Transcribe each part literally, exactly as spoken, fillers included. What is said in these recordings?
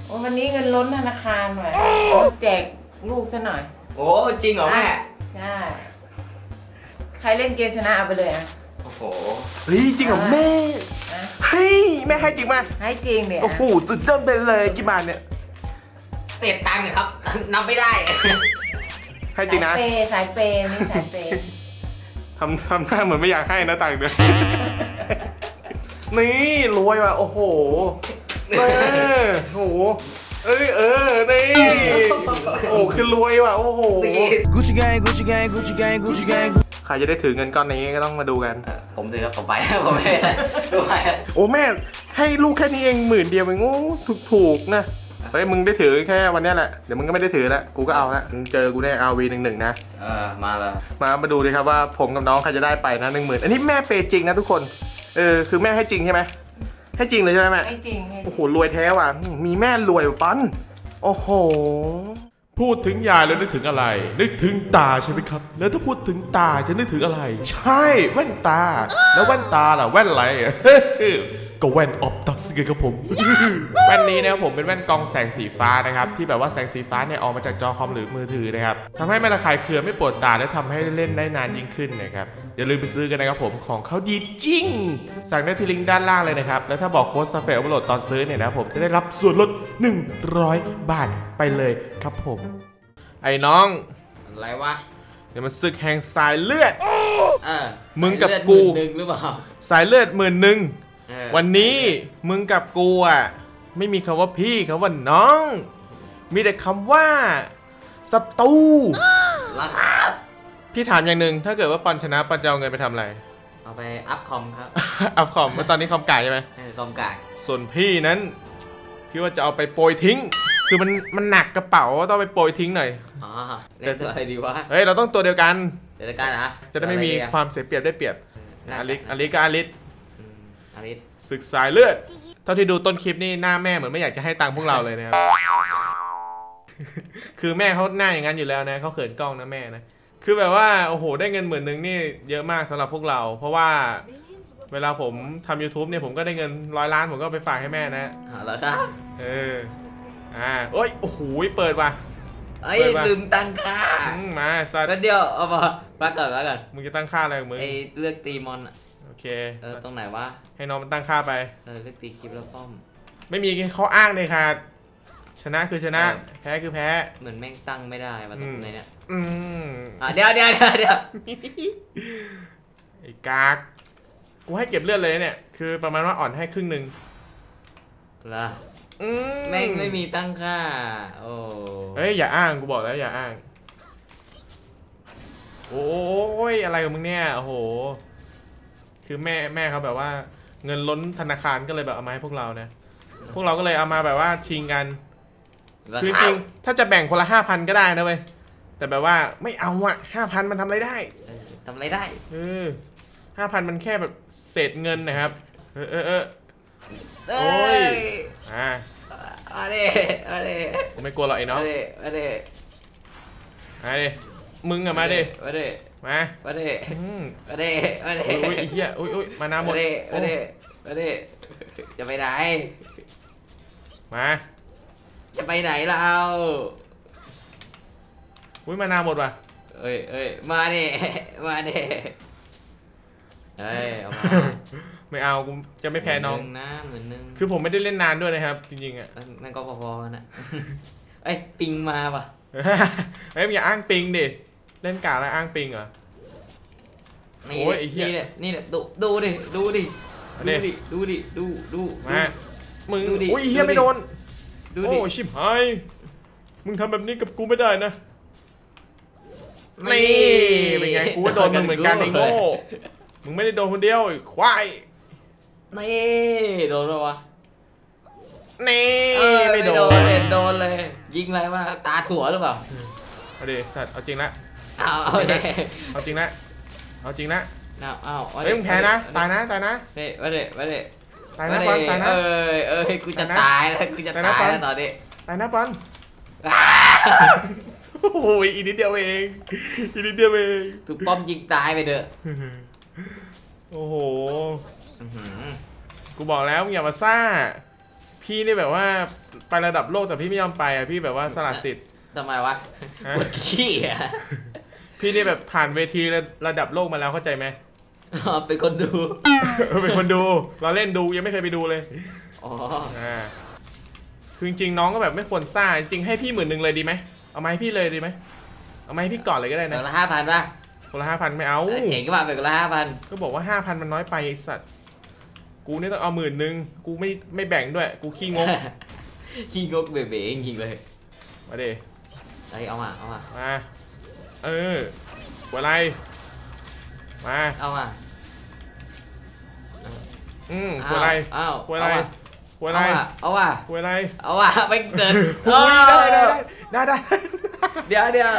โอ้วันนี้เงินล้นธนาคารว่ะแจกลูกซะหน่อยโอ้จริงเหรอแม่ใช่ใครเล่นเกมชนะเอาไปเลยอ่ะโอ้โหเฮ้ยจริงเหรอแม่เฮ้ยแม่ให้จริงมาให้จริงเนี่ยโอ้โหสุดยอดไปเลยกี่บาทเนี่ยเศษตังค์เนี่ยครับนับไม่ได้ให้จริงนะสายเปย์สายเปย์นี่สายเปย์ทำทำหน้าเหมือนไม่อยากให้นะตังค์เดือนนี่รวยว่ะโอ้โหเออโอ้โหเอ้ยเออนี่โอ้คือรวยว่ะโอ้โห Gucci gang Gucci gang Gucci gang Gucci gang ใครจะได้ถือเงินก้อนนี้ก็ต้องมาดูกันผมถือครับผมไปผมไม่ดูไปโอ้แม่ให้ลูกแค่นี้เองหมื่นเดียวเองโอ้ถูกถูกนะเฮ้ยมึงได้ถือแค่วันนี้แหละเดี๋ยวมึงก็ไม่ได้ถือแล้วกูก็เอาละมึงเจอกูแน่อาวีหนึ่งหนึ่งนะเออมาแล้วมามาดูดิครับว่าผมกับน้องใครจะได้ไปนะหนึ่งหมื่นอันนี้แม่เปย์จริงนะทุกคนเออคือแม่ให้จริงใช่ไหมให้จริงเลยใช่ไหมแม่ให้จริงโอ้โหรวยแท้ว่ะมีแม่รวยปันโอ้โหพูดถึงยายแล้วนึกถึงอะไรนึกถึงตาใช่ไหมครับแล้วถ้าพูดถึงตาจะนึกถึงอะไรใช่แว่นตาแล้วแว่นตาล่ะแว่นอะไรก็แว่นออปตัสไงครับผมแว่นนี้นะครับผมเป็นแว่นกรองแสงสีฟ้านะครับที่แบบว่าแสงสีฟ้าเนี่ยออกมาจากจอคอมหรือมือถือนะครับทำให้ไม่ระคายเคืองไม่ปวดตาและทำให้เล่นได้นานยิ่งขึ้นนะครับอย่าลืมไปซื้อกันนะครับผมของเขาดีจริงสั่งได้ที่ลิงก์ด้านล่างเลยนะครับแล้วถ้าบอกโค้ดซาเฟลโหลดตอนซื้อเนี่ยนะผมจะได้รับส่วนลดหนึ่งร้อยบาทไปเลยครับผมไอ้น้องอะไรวะเดี๋ยวมันศึกแห่งสายเลือดเออมึงกับกูหนึ่งหรือเปล่าสายเลือดหมื่นหนึ่งวันนี้มึงกับกูอ่ะไม่มีคำว่าพี่คำว่าน้องมีแต่คำว่าศัตรูราคาพี่ถามอย่างหนึ่งถ้าเกิดว่าปอนชนะปอนจะเอาเงินไปทำอะไรเอาไปอัพคอมครับอัพคอมเมื่อตอนนี้คอมกากใช่ไหมคอมกากส่วนพี่นั้นพี่ว่าจะเอาไปโปรยทิ้งคือมันมันหนักกระเป๋าต้องไปโปรยทิ้งหน่อยอ๋อเล่นตัวอะไรดีวะเฮ้ยเราต้องตัวเดียวกันเดียวกันนะจะได้ไม่มีความเสียเปรียบได้เปรียบอลิสอลิสก็อลิสอลิสศึกสายเลือดเท่าที่ดูต้นคลิปนี่หน้าแม่เหมือนไม่อยากจะให้ตังค์พวกเราเลยนะครับคือแม่เขาหน้าอย่างนั้นอยู่แล้วนะเขาเขินกล้องนะแม่นะคือแบบว่าโอ้โหได้เงินหมื่นหนึ่งนี่เยอะมากสำหรับพวกเราเพราะว่าเวลาผมทำ ยูทูบ เนี่ยผมก็ได้เงินร้อยล้านผมก็ไปฝากให้แม่นะเหรอครับเอออ่าโอ้ยโอ้โหเปิดว่ะไอ้ลืมตั้งค่ามาสัตว์เดี๋ยวเอามามาก่อนมาก่อนมึงจะตั้งค่าอะไรของมึงไอ้เลือกตีมอนโอเคเออตรงไหนวะให้น้องมันตั้งค่าไปเออเลือกตีคลิปแล้วป้อมไม่มีข้ออ้างเลยค่ะชนะคือชนะแพ้คือแพ้เหมือนแม่งตั้งไม่ได้มาตรงไหนเนี่ยอืมอ่ะเดี๋ยวเดี๋ยวเดี๋ยวเดี๋ยวไอ้กากกูให้เก็บเลือดเลยเนี่ยคือประมาณว่าอ่อนให้ครึ่งหนึ่งล่ะแม่งไม่มีตั้งค่าโอ้เฮ้ยอย่าอ้างกูบอกแล้วอย่าอ้างโอ้ยอะไรของมึงเนี่ยโอ้โหคือแม่แม่เขาแบบว่าเงินล้นธนาคารก็เลยแบบเอามาให้พวกเรานะพวกเราก็เลยเอามาแบบว่าชิงกันคือจริงถ้าจะแบ่งคนละห้าพันก็ได้นะเว้ยแต่แบบว่าไม่เอาอะห้าพันมันทำอะไรได้ทำอะไรได้เออห้าพันมันแค่แบบเศษเงินนะครับเออเออเออโอ้ยอ่าอะไรอะไรไม่กลัวหรอกไอ้น้องอะไรอะไรมาดิมึงอะมาดิมาดิมามาดิมาดิมาดิอุ้ยไอ้เหี้ยอุ้ยอุ้ยมาน้ำหมดมาดิมาดิมาดิจะไปไหนมาจะไปไหนเราอุ้ยมาน้ำหมดว่ะเอ้ยเอ้ยมาดิมาดิเฮ้ยเอามาไม่เอากูจะไม่แพ้น้องนะเหมือนนึงคือผมไม่ได้เล่นนานด้วยนะครับจริงๆอ่ะนั่นก็พอๆกันนะไอ้ปิงมาป่ะเฮ้ยอย่าอ้างปิงดิเล่นกาแล้วอ้างปิงเหรอโอ้ยไอ้เหี้ยนี่แหละนี่แหละดูดูดิดูดิดูดิดูดิดูดูมามึงอุ้ยเหี้ยไม่โดนโอ้ชิบหายมึงทำแบบนี้กับกูไม่ได้นะนี่เป็นไงกูก็โดนมึงเหมือนกันไอ้โง่มึงไม่ได้โดนคนเดียวควายนี่โดนหรอวะนี่ไม่โดนเห็นโดนเลยยิงอะไรมาตาถั่วหรือเปล่าเอาดิสัตว์เอาจริงละเอาเอาดิเอาจริงละเอาจริงละเอาเอาเฮ้ยมึงแพ้นะตายนะตายนะเฮ้ยมาดิมาดิตายนะปอนตายนะเอ้ยเอ้ยกูจะตายแล้วกูจะตายแล้วตอนนี้ตายนะปอนโอ้ยอีนิดเดียวเองอีนิดเดียวเองถูกป้อมยิงตายไปเด้อโอ้โหกูบอกแล้วมึงอย่ามาซ่าพพี่นี่แบบว่าไประดับโลกแต่พี่ไม่ยอมไปอ่ะพี่แบบว่าสละสิทธิ์ทำไมวะปวดขี้อ่ะพี่นี่แบบผ่านเวทีระดับโลกมาแล้วเข้าใจไหมเป็นคนดูเป็นคนดูเราเล่นดูยังไม่เคยไปดูเลยอ๋ออ่าคือจริงๆน้องก็แบบไม่ควรซ่าจริงๆให้พี่หมื่นหนึ่งเลยดีไหมเอามาให้พี่เลยดีไหมเอามาให้พี่ก่อนเลยก็ได้นะคนละห้าพันป่ะคนละห้าพันไม่เอาเจ๋งก็มาเป็นคนละห้าพันก็บอกว่าห้าพันมันน้อยไปไอ้สัตว์กูนี่ต้องเอาหมื่นหนึ่งกูไม่ไม่แบ่งด้วยกูขี้งกขี้งกเบ๋ๆจริงๆเลยมาเด้ไอ้เอามาเอามามาเออหัวอะไรมาเอามาอืมหัวอะไรอ้าวหัวอะไรหัวอะไรเอาว่ะหัวอะไรเอาว่ะไปเดินได้ได้ได้ได้เดี๋ยวเดี๋ยว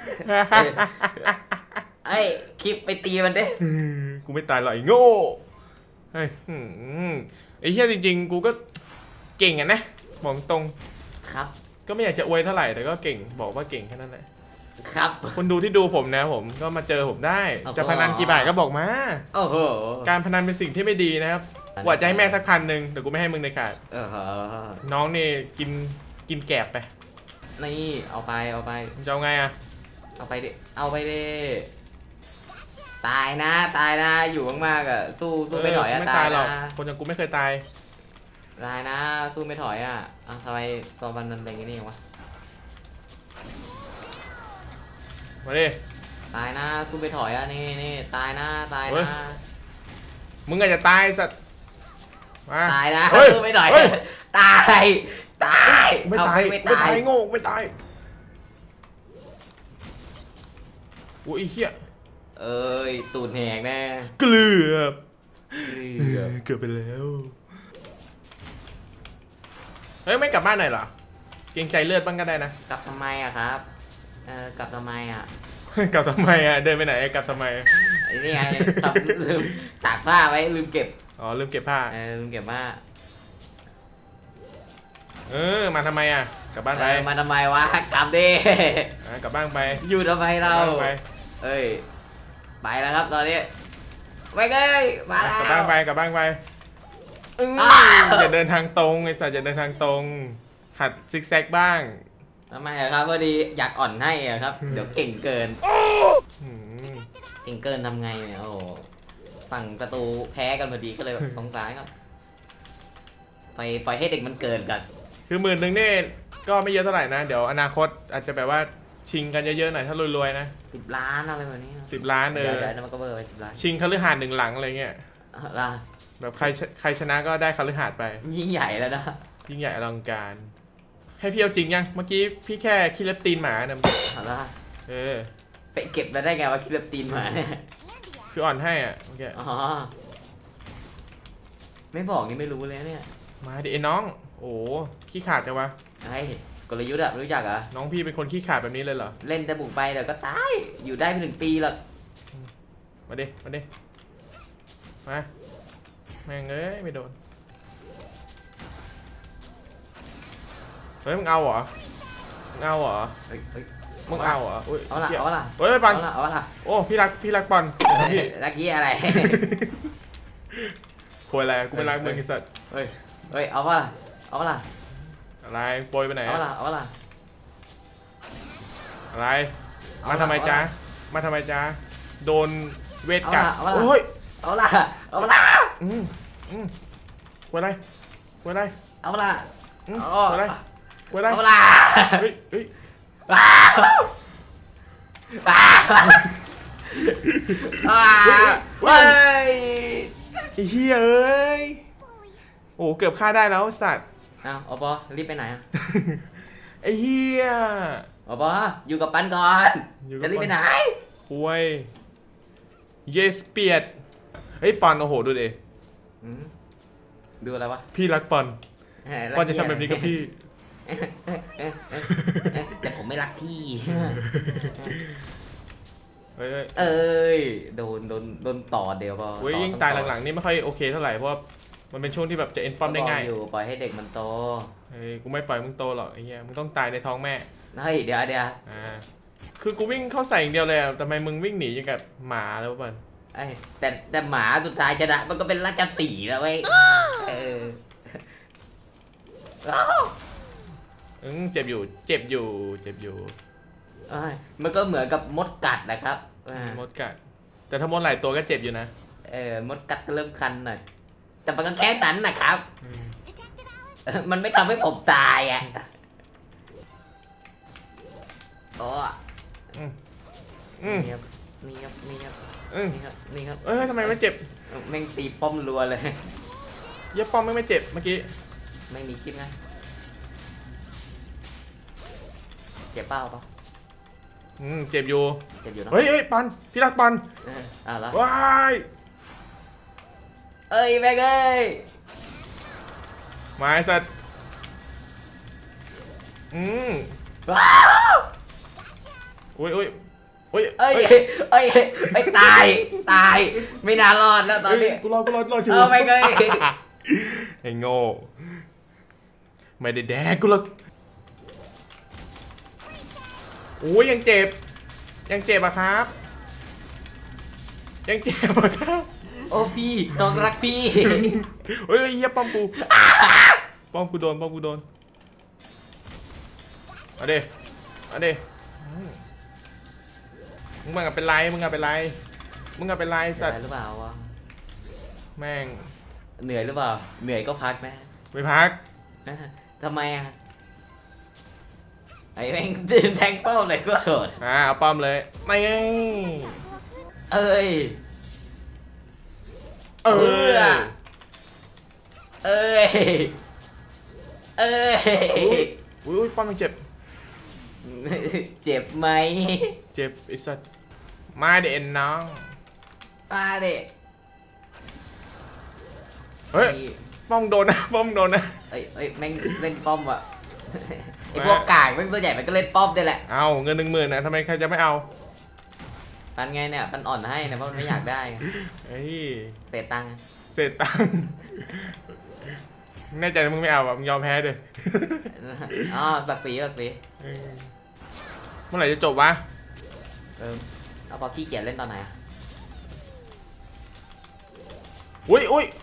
ไอ้คลิปไปตีมันดิกูไม่ตายหรอกไอ้โง่ไอ้ไอ้เหี้ยจริงๆกูก็เก่งอ่ะนะบอกตรงครับก็ไม่อยากจะอวยเท่าไหร่แต่ก็เก่งบอกว่าเก่งแค่นั้นแหละครับคนดูที่ดูผมนะผมก็มาเจอผมได้จะพนันกี่บาทก็บอกมาโอ้โหการพนันเป็นสิ่งที่ไม่ดีนะครับว่าจะให้แม่สักพันหนึ่งแต่กูไม่ให้มึงในขาดน้องนี่กินกินแกบไปนี่เอาไปเอาไปจะเอาไงอะเอาไปดิเอาไปดิตายนะตายนะอยู่มากๆอ่ะสู้สู้ไม่ถอยอ่ะตายหรอกคนอย่างกูไม่เคยตายตายนะสู้ไม่ถอยอ่ะอ่ะทำไมซอมบันมันเป็นอย่างนี้วะมาดิตายนะสู้ไม่ถอยอ่ะนี่นี่ตายนะตายนะมึงอาจจะตายสัตว์มาตายนะสู้ไม่ถอยตายตายไม่ตายไม่ตายโง่ไม่ตายโอ้ยเหี้ยเอ้ยตูดแหกแน่เกือบเกือบไปแล้วเฮ้ยไม่กลับบ้านหน่อยเหรอเกรงใจเลือดบ้างก็ได้นะกลับทำไมอะครับเออกลับทำไมอะกลับทำไมอะเดินไปไหนกลับทำไมไอ้นี่ไงลืมตากผ้าไว้ลืมเก็บอ๋อลืมเก็บผ้าเออลืมเก็บผ้าเออมาทำไมอะกลับบ้านไปมาทำไมวะกลับดิกลับบ้านไปอยู่ทำไมเราเอ้ยไปแล้วครับตอนนี้ไปเลยมาแล้วกลับบ้านไปกลับบ้านไปอย่าเดินทางตรงไอ้สัตว์อย่าเดินทางตรงหัดซิกแซกบ้างทำไมครับพอดีอยากอ่อนให้อะครับเดี๋ยวเก่งเกินเก่งเกินทำไงเนี่ยโอ้ฝั่งศัตรูแพ้กันพอดีก็เลยสงสารครับไปปล่อยให้เด็กมันเกินกันคือหมื่นหนึ่งนี่ก็ไม่เยอะเท่าไหร่นะเดี๋ยวอนาคตอาจจะแบบว่าชิงกันเยอะๆหน่อยถ้ารวยๆนะสิบล้านอะไรแบบนี้สิบล้านเออเดี๋ยวมันก็เบอร์ไปสิบล้านชิงคฤหาสน์หนึ่งหลังอะไรเงี้ยแบบใครใครชนะก็ได้คฤหาสน์ไปยิ่งใหญ่แล้วนะยิ่งใหญ่อลังการให้พี่เอาจริงยังเมื่อกี้พี่แค่คิดเล็บตีนหมาเนี่ยเออไปเก็บมาได้ไงว่าคิดเล็บตีนหมาเนี่ยคืออ่อนให้อ่ะโอเคอ๋อไม่บอกนี่ไม่รู้เลยเนี่ยมาดิไอ้น้องโอ้ขี้ขาดจังวะไอ้กลยุทธ์อะรู้จักอ่ะน้องพี่เป็นคนขี้ขาดแบบนี้เลยเหรอเล่นแต่บุกไปเดี๋ยวก็ตายอยู่ได้เป็นหนึ่งปีหรอกมาดิมาดิมาแม่งเอ้ยไม่โดนเฮ้ยมึงเอาเหรอมึงเอาเหรอมึงเอาเหรอเอาละเอาละเฮ้ยปันเอาละโอ้พี่รักพี่รักปันพี่รักยี่อะไรคุยอะไรกูไม่รักมึงไอ้สัตว์เฮ้ยเฮ้ยเอาวะเอาละอะไรโปรยไปไหนเอาละเอาละอะไรมาทำไมจ๊ะมาทำไมจ๊ะโดนเวทกัดโอ้ยเอาละเอาละอืมอืมคุยอะไรคุยอะไรเอาละเอาอะไรคุยอะไรเอาละเฮ้ยเฮ้ยเฮ้ยไอ้เหี้ยเอ้ยโอ้เกือบฆ่าได้แล้วสัตว์อ้าวอปอรีบไปไหนอ่ะไอ้เหี้ยอปออยู่กับปันก่อนจะรีบไปไหนคุยเยสเปียดเฮ้ยปอนโอ้โหดูดิดูอะไรวะพี่รักปอนปอนจะทำแบบนี้กับพี่แต่ผมไม่รักพี่เอ้ยเอ้ยโดนโดนโดนต่อเดียวพอเว้ยยิ่งตายหลังๆนี่ไม่ค่อยโอเคเท่าไหร่เพราะว่ามันเป็นช่วงที่แบบจะเอ็นป้อมได้ง่ายอยู่ปล่อยให้เด็กมันโตเฮ้ยกูไม่ปล่อยมึงโตหรอกไอ้เหี้ยมึงต้องตายในท้องแม่เฮ้ยเดี๋ยวเดี๋ยวอ่าคือกูวิ่งเข้าใส่อย่างเดียวเลยทำไมมึงวิ่งหนีอย่างกับหมาแล้วป่ะไอ้แต่แต่หมาสุดท้ายชนะมันก็เป็นราชสีห์แล้วเว้ยเอออืมเจ็บอยู่เจ็บอยู่เจ็บอยู่มันก็เหมือนกับมดกัดนะครับมดกัดแต่ถ้ามดหลายตัวก็เจ็บอยู่นะเออมดกัดก็เริ่มคันหน่อยแต่มันก็แค่นั้นนะครับมันไม่ทำให้ผมตายอ่ะโอ้นี่ครับนี่ครับนี่ครับนี่ครับนี่ครับเอ้ยทำไมไม่เจ็บแม่งตีป้อมรัวเลยเย็บป้อมไม่ไม่เจ็บเมื่อกี้ไม่มีคลิปนะเจ็บเปล่าปะอืมเจ็บอยู่เจ็บอยู่นะเฮ้ยเฮ้ยปันพี่รักปันอ่าแล้วว้ายเอ้ยแม่งเอ้ยมาไอ้สัตว์อืมว้าวอุ้ยอุ้ยอุ้ยเอ้ยเอ้ยไอ้ตายตายไม่น่ารอดแล้วตอนนี้กูรอกูรอรอชิวเออไม่เงยไอ้โง่ไม่ได้แดกกูหรอกโอ้ยยังเจ็บยังเจ็บอะครับยังเจ็บอะครับโอ้พี่น้องรักพี่เฮ้ยเยี่ยป้อมกูป้อมกูโดนป้อมกูโดนเอาดิเอาดิมึงมึงอะเป็นไรมึงอะเป็นไรมึงอะเป็นไรสัตว์หรือเปล่าวะแม่งเหนื่อยหรือเปล่าเหนื่อยก็พักนะไม่พักทำไมอะไอ้แม่งยืนแทงป้อมเลยก็โดดอ่าเอาป้อมเลยไม่เอ้ยเออเอ้ยเอ้ยอุ้ยป้อมมันเจ็บเจ็บไหมเจ็บไอ้สัตว์มาเด่นน้องมาเด็เฮ้ยป้อมโดนนะป้อมโดนนะเอ้ยเอ้ยแม่งเล่นป้อมอ่ะไอ้พวกกากแม่งส่วนใหญ่มันก็เล่นป้อมได้แหละเอาเงินหนึ่งหมื่นนะทำไมใครจะไม่เอาปันไงเนี่ยปันอ่อนให้นะเพราะมันไม่อยากได้เฮ้ยเศษตังค์เศษตังค์แน่ใจมึงไม่เอาแบบมึงยอมแพ้เลยอ๋อสักสีสักสีเมื่อไหร่จะจบวะเออเอาพอขี้เกียจเล่นตอนไหนอ่ะอุ้ยอุ้ย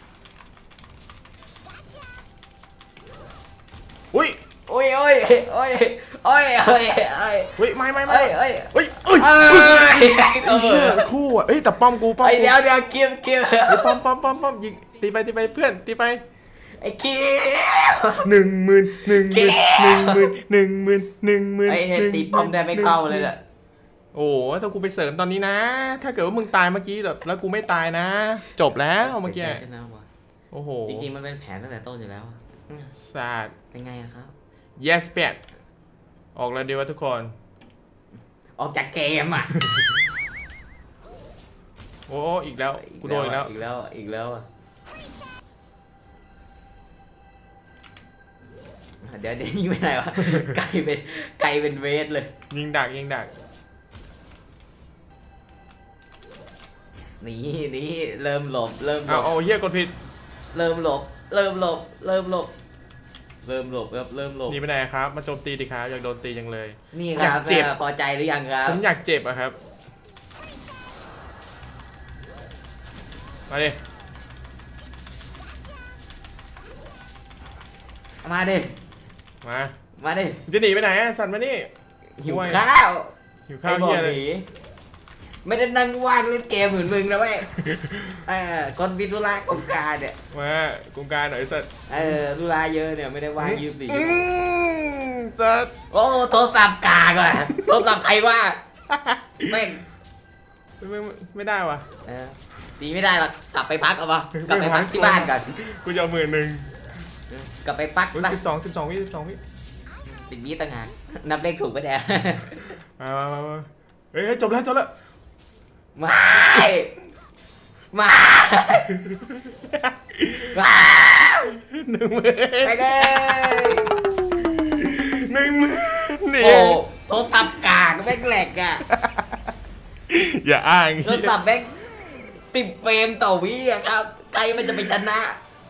อุ้ยโอ้ยโอ้ยโอ้ยโอ้ยโอ้ยโอ้ยเฮ้ยไม่ไม่ไม่เฮ้ยเฮ้ยเฮ้ยเฮ้ยคู่อ่ะเฮ้ยแต่ป้อมกูป้อมเดี๋ยวเดี๋ยวเกี่ยวเกี่ยวป้อมป้อมป้อมป้อมยิงตีไปตีไปเพื่อนตีไปไอ้คิวหนึ่งหมื่นหนึ่งหมื่นหนึ่งหมื่นหนึ่งหมื่นหนึ่งหมื่นไอ้ตีป้อมได้ไม่เข้าเลยแหละโอ้ถ้ากูไปเสริมตอนนี้นะถ้าเกิดว่ามึงตายเมื่อกี้แบบแล้วกูไม่ตายนะจบแล้วเมื่อกี้โอ้โหจริงๆมันเป็นแผนตั้งแต่ต้นอยู่แล้วศาสตร์เป็นไงครับ yes แปดออกแล้วดีวะทุกคนออกจากเกมอ่ะโอ้อีกแล้วกูโดนอีกแล้วอีกแล้วอีกแล้วเดี๋ยวเดี๋ยวยิงไม่ได้วะไกลเป็นไกลเป็นเวทเลยยิงดักยิงดักนี่นี่เริ่มหลบเริ่มหลบเอาเฮียกดผิดเริ่มหลบเริ่มหลบเริ่มหลบเริ่มหลบครับเริ่มหลบนี่ไปไหนครับมาโจมตีดิครับอยากโดนตีจังเลยนี่ครับเจ็บพอใจหรือยังครับผมอยากเจ็บอะครับมาดิมาดิมามาดิจะหนีไปไหนอะสัตว์มานี่หิวข้าวหิวข้าวเฮียเลยไม่ได้นั่งว่างเล่นเกมเหมือนมึงนะเว้ยเออคนวิทุระกงการเนี่ยมากงการหน่อยสัตว์เออธุระเยอะเนี่ยไม่ได้ว่างยืมสี่สัตว์โอ้โทรศัพท์กากว่ะโทรศัพท์ใครว่าไม่ไม่ไม่ได้ว่ะเออดีไม่ได้หรอกกลับไปพักเอาปะกลับไปพักที่บ้านกันกูจะเอาหมื่นหนึ่งกลับไปพักสิบสองสิบสองวิสิบสองวิสิบวิต่างหากนับเลขถูกปะเนี่ยมามามาเฮ้ยจบแล้วจบแล้วมามามาหนึ่งหมื่นไปเลยหนึ่งหมื่นนี่โอ้โทรศัพท์กากแม่งแหลกอ่ะอย่าอ้างโทรศัพท์แม่งสิบเฟรมต่อวิอะครับใครมันจะไปชนะ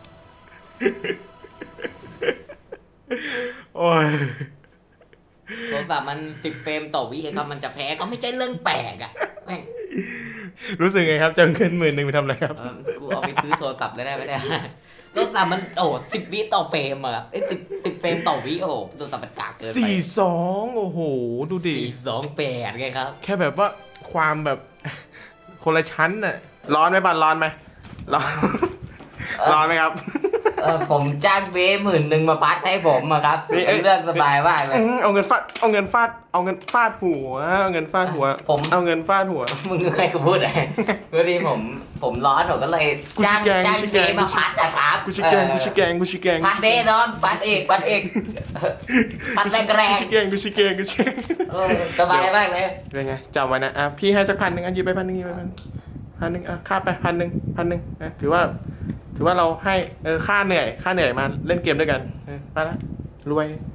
โอ้ยโทรศัพท์มันสิบเฟรมต่อวิครับมันจะแพ้ก็ไม่ใช่เรื่องแปลกอ่ะแม่งรู้สึกไงครับจะเงินหมื่นหนึ่งไปทำอะไรครับกูเอาไปซื้อโทรศัพท์ได้ไหมเนี่ยโทรศัพท์มันโอ้สิบวิต่อเฟรมอะครับไอ้สิบสิบเฟรมต่อวิโอ้โทรศัพท์มันกากเกินไปสี่สองโอ้โหดูดิสี่สองแปดไงครับแค่แบบว่าความแบบ คนละชั้นน่ะร้อนไหมบันร้อนไหมร้อน ร้อนไหมครับเออผมจ้างเบ้หมื่นหนึ่งมาพัดให้ผมอะครับนี่เอ้ยเลือกสบายมากเลยอื้อเอาเงินฟาดเอาเงินฟาดเอาเงินฟาดหัวเอาเงินฟาดหัวผมเอาเงินฟาดหัวมึงใครกูพูดอะไรพอดีผมผมร้อนผมก็เลยจ้างกูชิแกงจ้างกูชิแกเบ้งมาพัดนะครับกูชิแกงกูชิแกงกูชิแกงพัดเด้นอนพัดเอกพัดเอกพัดแรงแรงกูชิแกงกูชิแกงกูชิแกงเออสบายมากเลยเป็นไงจำไว้นะอ่ะพี่ให้สักพันหนึ่งอ่ะยืมไปพันหนึ่งยืมไปพันพันหนึ่งอ่ะค่าไปพันหนึ่งพันหนึ่งนะถือว่า ถือว่าเราให้เออค่าเหนื่อยค่าเหนื่อยมาเล่นเกมด้วยกันเออไปละรวย